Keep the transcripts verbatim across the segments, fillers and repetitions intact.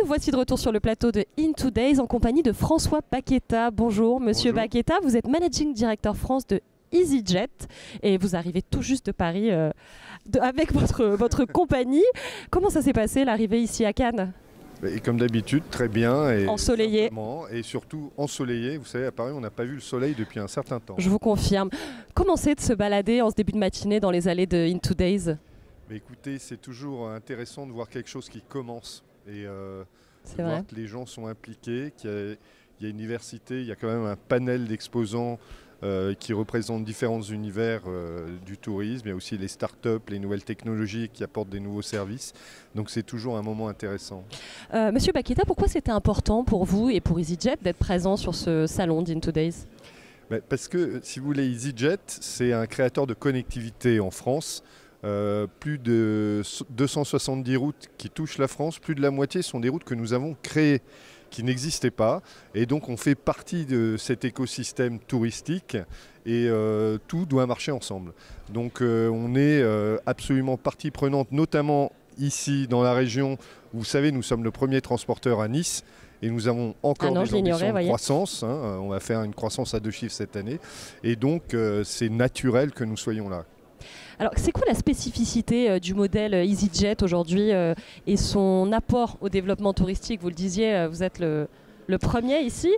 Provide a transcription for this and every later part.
voici de retour sur le plateau de In Two Days en compagnie de François Baqueta. Bonjour Monsieur Bonjour. Baqueta, vous êtes Managing Director France de EasyJet et vous arrivez tout juste de Paris euh, de, avec votre, votre compagnie. Comment ça s'est passé l'arrivée ici à Cannes? Et comme d'habitude, très bien. Et ensoleillé. Et surtout ensoleillé. Vous savez, à Paris, on n'a pas vu le soleil depuis un certain temps. Je vous confirme. Comment c'est de se balader en ce début de matinée dans les allées de In Two Days? Mais écoutez, c'est toujours intéressant de voir quelque chose qui commence. Et euh, C'est de vrai. voir que les gens sont impliqués, qu'il y a, il y a une diversité, il y a quand même un panel d'exposants euh, qui représentent différents univers euh, du tourisme. Il y a aussi les startups, les nouvelles technologies qui apportent des nouveaux services. Donc c'est toujours un moment intéressant. Euh, Monsieur Baqueta, pourquoi c'était important pour vous et pour EasyJet d'être présent sur ce salon d'In Two Days? Ben, parce que, si vous voulez, EasyJet, c'est un créateur de connectivité en France. Euh, plus de deux cent soixante-dix routes qui touchent la France, plus de la moitié sont des routes que nous avons créées, qui n'existaient pas. Et donc on fait partie de cet écosystème touristique et euh, tout doit marcher ensemble. Donc euh, on est euh, absolument partie prenante, notamment ici dans la région. Vous savez, nous sommes le premier transporteur à Nice. Et nous avons encore ah non, des ambitions de voyez. croissance. Hein. On va faire une croissance à deux chiffres cette année. Et donc euh, c'est naturel que nous soyons là. Alors, c'est quoi la spécificité euh, du modèle euh, EasyJet aujourd'hui euh, et son apport au développement touristique? Vous le disiez, euh, vous êtes le, le premier ici.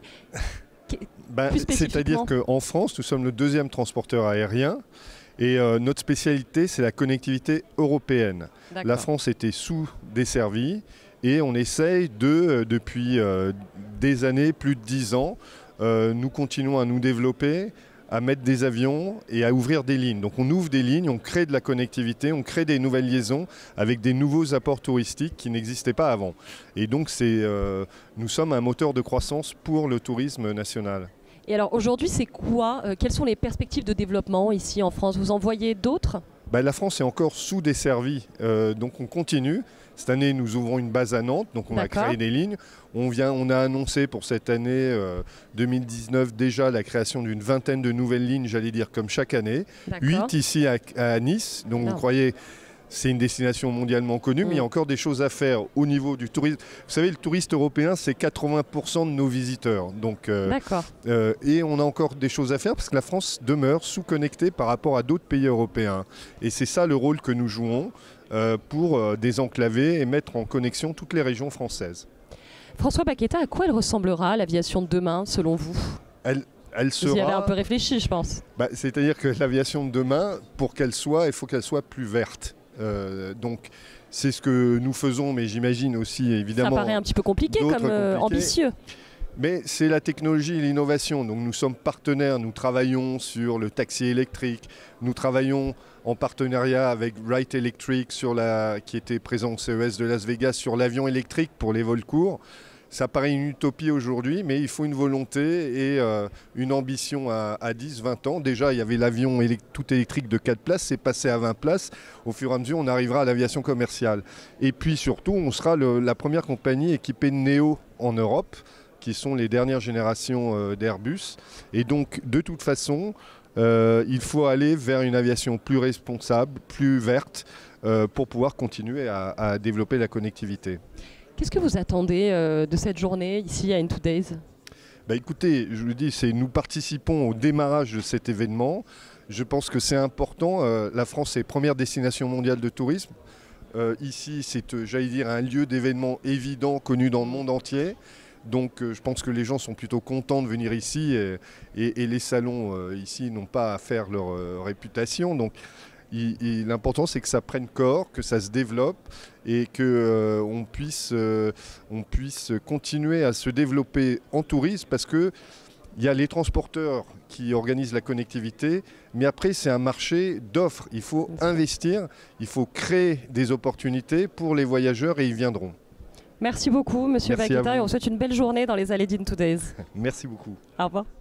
Ben, C'est-à-dire qu'en France, nous sommes le deuxième transporteur aérien et euh, notre spécialité, c'est la connectivité européenne. La France était sous-desservie et on essaye de, euh, depuis euh, des années, plus de dix ans, euh, nous continuons à nous développer, à mettre des avions et à ouvrir des lignes. Donc on ouvre des lignes, on crée de la connectivité, on crée des nouvelles liaisons avec des nouveaux apports touristiques qui n'existaient pas avant. Et donc c'est, euh, nous sommes un moteur de croissance pour le tourisme national. Et alors aujourd'hui, c'est quoi euh, Quelles sont les perspectives de développement ici en France? Vous en voyez d'autres? Ben, la France est encore sous-desservie, euh, donc on continue. Cette année, nous ouvrons une base à Nantes, donc on a créé des lignes. On, vient, on a annoncé pour cette année euh, deux mille dix-neuf déjà la création d'une vingtaine de nouvelles lignes, j'allais dire comme chaque année. huit ici à, à Nice, donc non. Vous croyez, c'est une destination mondialement connue, mmh. mais il y a encore des choses à faire au niveau du tourisme. Vous savez, le touriste européen, c'est quatre-vingts pour cent de nos visiteurs. Donc, euh, euh, et on a encore des choses à faire parce que la France demeure sous-connectée par rapport à d'autres pays européens. Et c'est ça le rôle que nous jouons. Euh, pour euh, désenclaver et mettre en connexion toutes les régions françaises. François Baqueta, à quoi elle ressemblera l'aviation de demain selon vous? elle, elle sera... Vous y avez un peu réfléchi, je pense. Bah, c'est-à-dire que l'aviation de demain, pour qu'elle soit, il faut qu'elle soit plus verte. Euh, donc c'est ce que nous faisons, mais j'imagine aussi évidemment... Ça paraît un petit peu compliqué comme euh, ambitieux. Mais c'est la technologie et l'innovation. Donc nous sommes partenaires, nous travaillons sur le taxi électrique, nous travaillons en partenariat avec Wright Electric, sur la, qui était présent au C E S de Las Vegas, sur l'avion électrique pour les vols courts. Ça paraît une utopie aujourd'hui, mais il faut une volonté et euh, une ambition à, à dix vingt ans. Déjà, il y avait l'avion élect- tout électrique de quatre places, c'est passé à vingt places. Au fur et à mesure, on arrivera à l'aviation commerciale. Et puis surtout, on sera le, la première compagnie équipée de Neo en Europe, qui sont les dernières générations euh, d'Airbus. Et donc, de toute façon, euh, il faut aller vers une aviation plus responsable, plus verte, euh, pour pouvoir continuer à, à développer la connectivité. Qu'est-ce que vous attendez euh, de cette journée ici à In Two Days? Bah écoutez, je vous dis, c'est, nous participons au démarrage de cet événement. Je pense que c'est important. Euh, la France est première destination mondiale de tourisme. Euh, ici, c'est, euh, j'allais dire, un lieu d'événement évident, connu dans le monde entier. Donc euh, je pense que les gens sont plutôt contents de venir ici et, et, et les salons euh, ici n'ont pas à faire leur euh, réputation. Donc il, il, l'important c'est que ça prenne corps, que ça se développe et qu'on euh, puisse, euh, on puisse continuer à se développer en tourisme parce que il y a les transporteurs qui organisent la connectivité, mais après c'est un marché d'offres. Il faut investir, il faut créer des opportunités pour les voyageurs et ils viendront. Merci beaucoup, Monsieur Merci Baqueta, et on souhaite une belle journée dans les allées d'In Two Days. Merci beaucoup. Au revoir.